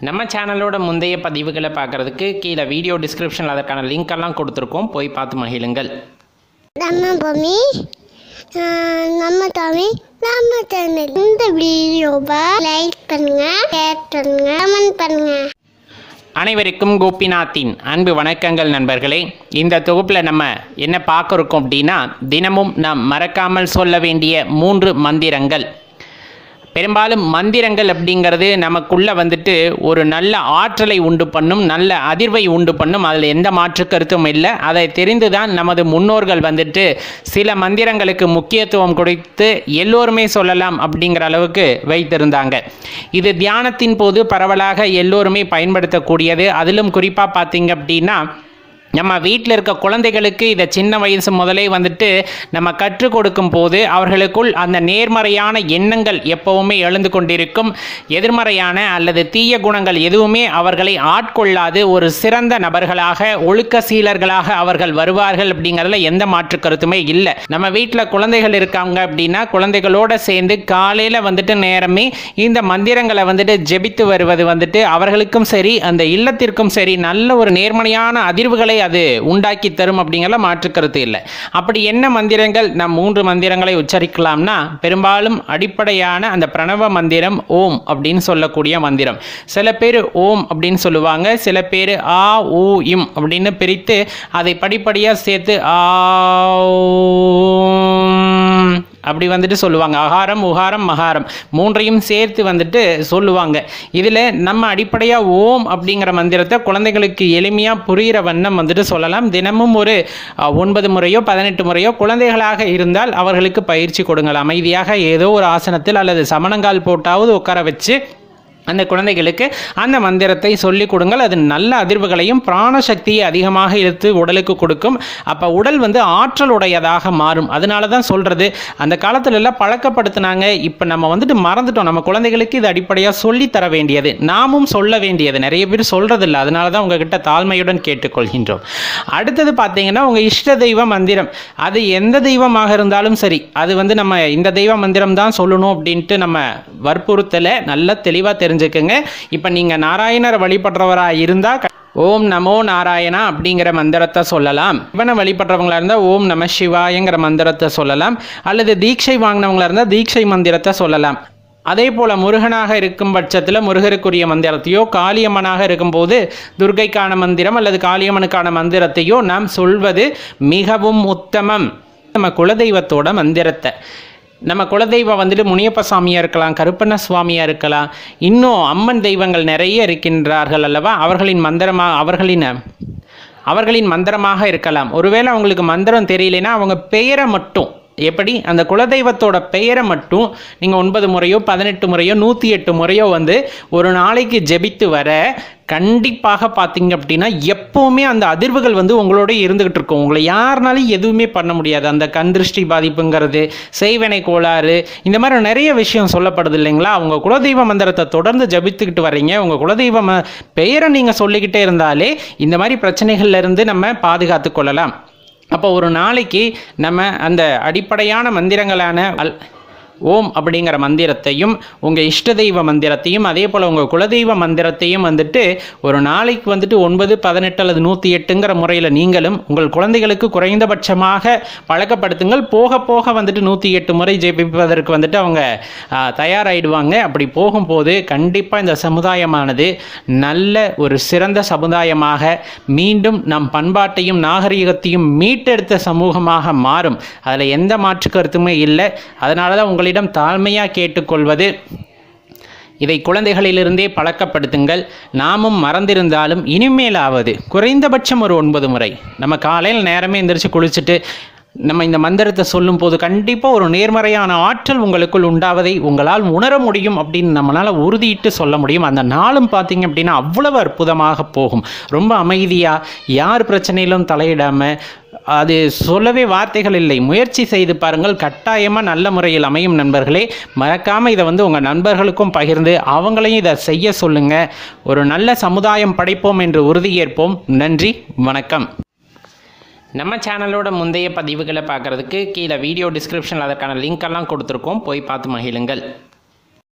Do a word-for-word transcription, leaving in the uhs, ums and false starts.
நம்ம சேனலோட முந்தைய பதிவுகளை பார்க்கறதுக்கு கீழே வீடியோ டிஸ்கிரிப்ஷனில் அதற்கான லிங்க் எல்லாம் கொடுத்துருக்கோம், போய் பார்த்து மகிழுங்கள். நம்ம பூமி நம்ம தமிழ் நம்ம சேனல். இந்த வீடியோவை லைக் பண்ணுங்க, ஷேர் பண்ணுங்க, கமெண்ட் பண்ணுங்க. அனைவருக்கும் கோபிநாத்தின் அன்பு வணக்கங்கள் நண்பர்களே. இந்த தொகுப்பில் நம்ம என்ன பார்க்க இருக்கோம் அப்படின்னா, தினமும் நாம் மறக்காமல் சொல்ல வேண்டிய மூன்று மந்திரங்கள். பெரும்பாலும் மந்திரங்கள் அப்படிங்கிறது நமக்குள்ளே வந்துட்டு ஒரு நல்ல ஆற்றலை உண்டு பண்ணும், நல்ல அதிர்வை உண்டு பண்ணும். அதில் எந்த மாற்று கருத்தும் இல்லை. அதை தெரிந்து தான் நமது முன்னோர்கள் வந்துட்டு சில மந்திரங்களுக்கு முக்கியத்துவம் கொடுத்து எல்லோருமே சொல்லலாம் அப்படிங்கிற அளவுக்கு வைத்திருந்தாங்க. இது தியானத்தின் போது பரவலாக எல்லோருமே பயன்படுத்தக்கூடியது. அதிலும் குறிப்பாக பார்த்தீங்க அப்படின்னா, நம்ம வீட்டில் இருக்க குழந்தைகளுக்கு இதை சின்ன வயசு முதலே வந்துட்டு நம்ம கற்றுக் கொடுக்கும் போது அவர்களுக்குள் அந்த நேர்மறையான எண்ணங்கள் எப்பவுமே எழுந்து கொண்டிருக்கும். எதிர்மறையான அல்லது தீய குணங்கள் எதுவுமே அவர்களை ஆட்கொள்ளாது. ஒரு சிறந்த நபர்களாக, ஒழுக்க சீலர்களாக அவர்கள் வருவார்கள் அப்படிங்கிறதுல எந்த மாற்று கருத்துமே இல்லை. நம்ம வீட்டில் குழந்தைகள் இருக்காங்க அப்படின்னா, குழந்தைகளோட சேர்ந்து காலையில் வந்துட்டு நேரமே இந்த மந்திரங்களை வந்துட்டு ஜெபித்து வருவது வந்துட்டு அவர்களுக்கும் சரி, அந்த இல்லத்திற்கும் சரி, நல்ல ஒரு நேர்மறையான அதிர்வுகளை அது உண்டாக்கி தரும் அப்படிங்கிற மாற்று கருத்து இல்லை. அப்படி என்ன மந்திரங்கள்? நம் மூன்று மந்திரங்களை உச்சரிக்கலாம்னா, பெரும்பாலும் அடிப்படையான அந்த பிரணவ மந்திரம் ஓம் அப்படின்னு சொல்லக்கூடிய மந்திரம். சில பேர் ஓம் அப்படின்னு சொல்லுவாங்க, சில பேர் ஆ ஊ இம் அப்படின்னு பிரித்து அதை படிப்படியாக சேர்த்து ஆ அப்படி வந்துட்டு சொல்லுவாங்க. அகாரம், உகாரம், மகாரம் மூன்றையும் சேர்த்து வந்துட்டு சொல்லுவாங்க. இதில் நம்ம அடிப்படையாக ஓம் அப்படிங்கிற மந்திரத்தை குழந்தைகளுக்கு எளிமையாக புரிகிற வண்ணம் வந்துட்டு சொல்லலாம். தினமும் ஒரு ஒன்பது முறையோ பதினெட்டு முறையோ குழந்தைகளாக இருந்தால் அவர்களுக்கு பயிற்சி கொடுங்கள். அமைதியாக ஏதோ ஒரு ஆசனத்தில் அல்லது சமணங்கால் போட்டாவது உட்கார வச்சு அந்த குழந்தைகளுக்கு அந்த மந்திரத்தை சொல்லிக் கொடுங்கள். அது நல்ல அதிர்வுகளையும் பிராணசக்தியை அதிகமாக இழுத்து உடலுக்கு கொடுக்கும். அப்போ உடல் வந்து ஆற்றல் உடையதாக மாறும். அதனால தான் சொல்கிறது, அந்த காலத்துல எல்லாம் பழக்கப்படுத்தினாங்க. இப்போ நம்ம வந்துட்டு மறந்துட்டோம். நம்ம குழந்தைகளுக்கு இது அடிப்படையாக சொல்லித்தர வேண்டியது, நாமும் சொல்ல வேண்டியது. நிறைய பேர் சொல்கிறதில்லை. அதனால தான் உங்ககிட்ட தாழ்மையுடன் கேட்டுக்கொள்கின்றோம். அடுத்தது பார்த்தீங்கன்னா, உங்கள் இஷ்ட தெய்வ மந்திரம். அது எந்த தெய்வமாக இருந்தாலும் சரி, அது வந்து நம்ம இந்த தெய்வ மந்திரம் தான் சொல்லணும் அப்படின்ட்டு நம்ம வற்புறுத்தலை நல்ல தெளிவாக தெரிஞ்சுக்கங்க. இப்போ நீங்கள் நாராயணரை வழிபடுறவராக இருந்தால் ஓம் நமோ நாராயணா அப்படிங்கிற மந்திரத்தை சொல்லலாம். இவனை வழிபடுறவங்களா இருந்தால் ஓம் நம சிவாயங்கிற மந்திரத்தை சொல்லலாம். அல்லது தீட்சை வாங்கினவங்களா இருந்தால் தீட்சை மந்திரத்தை சொல்லலாம். அதே போல் முருகனாக இருக்கும் பட்சத்தில் முருகருக்குரிய மந்திரத்தையோ, காளியம்மனாக இருக்கும்போது துர்க்கைக்கான மந்திரம் அல்லது காளியம்மனுக்கான மந்திரத்தையோ நாம் சொல்வது மிகவும் உத்தமம். நம்ம குலதெய்வத்தோட மந்திரத்தை, நம்ம குலதெய்வம் வந்துட்டு முனியப்ப சாமியாக இருக்கலாம், கருப்பண்ண சுவாமியாக இருக்கலாம், இன்னும் அம்மன் தெய்வங்கள் நிறைய இருக்கின்றார்கள் அல்லவா, அவர்களின் மந்திரமாக அவர்களின் அவர்களின் மந்திரமாக இருக்கலாம். ஒருவேளை அவங்களுக்கு மந்திரம் தெரியலைன்னா அவங்க பெயரை மட்டும், எப்படி அந்த குலதெய்வத்தோட பெயரை மட்டும் நீங்கள் ஒன்பது முறையோ பதினெட்டு முறையோ நூற்றி எட்டு முறையோ வந்து ஒரு நாளைக்கு ஜெபித்து வர, கண்டிப்பாக பார்த்தீங்க அப்படின்னா எப்போவுமே அந்த அதிர்வுகள் வந்து உங்களோட இருந்துகிட்டு இருக்கும். உங்களை யாருனாலும் எதுவுமே பண்ண முடியாது. அந்த கண் திருஷ்டி பாதிப்புங்கிறது, செய்வனை கோளாறு, இந்த மாதிரி நிறைய விஷயம் சொல்லப்படுது இல்லைங்களா. அவங்க குலதெய்வ மந்திரத்தை தொடர்ந்து ஜபித்துக்கிட்டு வர்றீங்க, உங்கள் குலதெய்வ பெயரை நீங்கள் சொல்லிக்கிட்டே இருந்தாலே இந்த மாதிரி பிரச்சனைகள்ல இருந்து நம்ம பாதுகாத்து கொள்ளலாம். அப்போ ஒரு நாளைக்கு நம்ம அந்த அடிப்படையான மந்திரங்களான அல் ஓம் அப்படிங்கிற மந்திரத்தையும், உங்கள் இஷ்ட தெய்வ மந்திரத்தையும், அதே போல் உங்கள் குலதெய்வ மந்திரத்தையும் வந்துட்டு ஒரு நாளைக்கு வந்துட்டு ஒன்பது பதினெட்டு அல்லது நூற்றி எட்டுங்கிற முறையில் நீங்களும் உங்கள் குழந்தைகளுக்கு குறைந்தபட்சமாக பழக்கப்படுத்துங்கள். போக போக வந்துட்டு நூற்றி எட்டு முறை ஜெபிப்பதற்கு வந்துட்டு அவங்க தயாராகிடுவாங்க. அப்படி போகும்போது கண்டிப்பாக இந்த சமுதாயமானது நல்ல ஒரு சிறந்த சமுதாயமாக மீண்டும் நம் பண்பாட்டையும் நாகரிகத்தையும் மீட்டெடுத்த சமூகமாக மாறும். அதில் எந்த மாற்று கருத்துமே இல்லை. அதனால தான் உங்களை தாழ்மையாக கேட்டுக்கொள்வது, இதை குழந்தைகளிலிருந்தே பழக்கப்படுத்துங்கள். நாமும் மறந்திருந்தாலும் இனிமேலாவது குறைந்தபட்சம் ஒரு ஒன்பது முறை நம்ம காலையில் நேரமே எந்திரிச்சு குளிச்சுட்டு நம்ம இந்த மந்திரத்தை சொல்லும் போது கண்டிப்பாக ஒரு நேர்மறையான ஆற்றல் உங்களுக்குள் உண்டாவதை உங்களால் உணர முடியும் அப்படின்னு நம்மளால் உறுதியிட்டு சொல்ல முடியும். அந்த நாளும் பார்த்தீங்க அப்படின்னா அவ்வளவு அற்புதமாக போகும். ரொம்ப அமைதியாக, யார் பிரச்சனையிலும் தலையிடாமல், அது சொல்லவே வார்த்தைகள் இல்லை. முயற்சி செய்து பாருங்கள், கட்டாயமாக நல்ல முறையில் அமையும் நண்பர்களே. மறக்காமல் இதை வந்து உங்கள் நண்பர்களுக்கும் பகிர்ந்து அவங்களையும் இதை செய்ய சொல்லுங்கள். ஒரு நல்ல சமுதாயம் படைப்போம் என்று உறுதியேற்போம். நன்றி, வணக்கம். நம்ம சேனலோட முந்தைய பதிவுகளை பார்க்குறதுக்கு கீழே வீடியோ டிஸ்கிரிப்ஷனில் அதற்கான லிங்க் எல்லாம் கொடுத்துருக்கோம், போய் பார்த்து மகிழுங்கள்.